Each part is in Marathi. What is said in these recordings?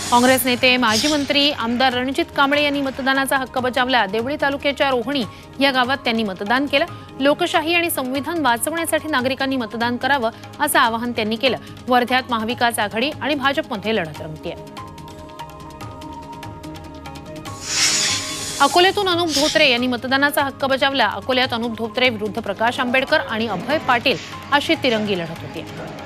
काँग्रेस नेते माजी मंत्री आमदार रणजित कांबळे यांनी मतदानाचा हक्क बजावला। देवळी तालुक्याच्या रोहणी या गावात त्यांनी मतदान केलं। लोकशाही आणि संविधान वाचवण्यासाठी नागरिकांनी मतदान करावं असं आवाहन त्यांनी केलं। वर्ध्यात महाविकास आघाडी आणि भाजपमध्ये लढत रंगतेय। अकोल्यातून अनुप धोत्रे यांनी मतदानाचा हक्क बजावला। अकोल्यात अनुप धोत्रे विरुद्ध प्रकाश आंबेडकर आणि अभय पाटील अशी तिरंगी लढत होती।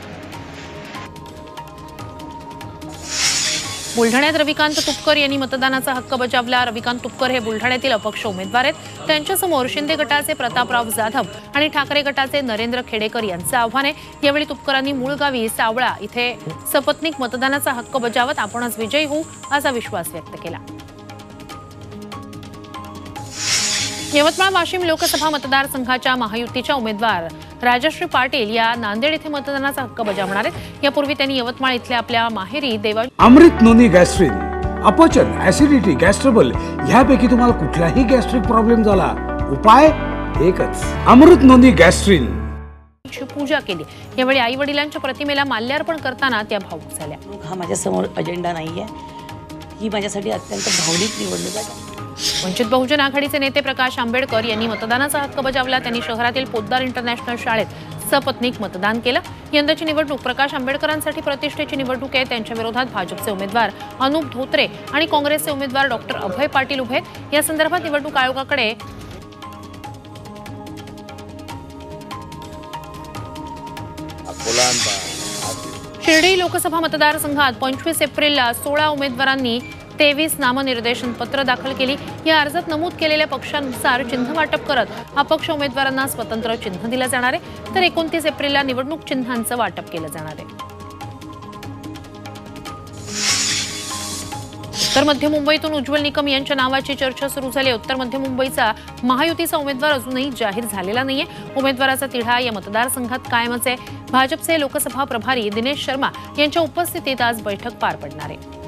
बुलढाण्यात रविकांत तुपकर यांनी मतदानाचा हक्क बजावला। रविकांत तुपकर हे बुलढाण्यातील अपक्ष उमेदवार आहेत। त्यांच्यासमोर शिंदे गटाचे प्रतापराव जाधव आणि ठाकरे गटाचे नरेंद्र खेडेकर यांचं आव्हान आहे। यावेळी तुपकरांनी मूळगावी सावळा इथे सपत्नीक मतदानाचा हक्क बजावत आपणच विजयी होऊ असा विश्वास व्यक्त केला। यवतमाळ वाशिम लोकसभा मतदारसंघाच्या महायुतीच्या उमेदवार राजश्री पाटील या नांदेड येथे मतदानाचा हक्क बजावणार आहेत। यापूर्वी त्यांनी यवतमाळ इथल्या आपल्या माहेरी देवा अमृत नोनी गॅस्ट्रिन, अपचन, ऍसिडिटी, गॅस्ट्रबल ह्यापैकी तुम्हाला कुठलाही गॅस्ट्रिक प्रॉब्लेम झाला, उपाय एकच, अमृत नोनी गॅस्ट्रिन। पूजा केली। यावेळी आई वडिलांच्या प्रतिमेला माल्यार्पण करताना त्या भावुक झाल्या। हा माझ्या समोर अजेंडा नाहीये, ही माझ्यासाठी अत्यंत भावनिक निवडणूक आहे। वंचित बहुजन आघाडीचे नेते प्रकाश आंबेडकर यांनी मतदानाचा हक्क बजावला। त्यांनी शहरातील पोद्दार इंटरनॅशनल शाळेत सपत्नीक मतदान केलं। यंदाची निवडणूक प्रकाश आंबेडकरांसाठी प्रतिष्ठेची निवडणूक आहे। त्यांच्या विरोधात भाजपचे उमेदवार अनुप धोत्रे आणि काँग्रेसचे उमेदवार डॉक्टर अभय पाटील उभे आहेत। या संदर्भात निवडणूक आयोगाकडे शिर्डी लोकसभा मतदारसंघात 25 एप्रिलला 16 उमेदवारांनी 23 नामनिर्देशन पत्र दाखल केली। या अर्जात नमूद केलेल्या पक्षांनुसार चिन्ह वाटप करत अपक्ष उमेदवारांना स्वतंत्र चिन्ह दिलं जाणार आहे, तर 29 एप्रिलला निवडणूक चिन्हांचं वाटप केलं जाणार आहे। उत्तर मध्य मुंबईतून उज्ज्वल निकम यांच्या नावाची चर्चा सुरू झाली। उत्तर मध्य मुंबईचा महायुतीचा उमेदवार अजूनही जाहीर झालेला नाहीये। उमेदवाराचा तिढा या मतदारसंघात कायमच आहे। भाजपचे लोकसभा प्रभारी दिनेश शर्मा यांच्या उपस्थितीत आज बैठक पार पडणार आहे।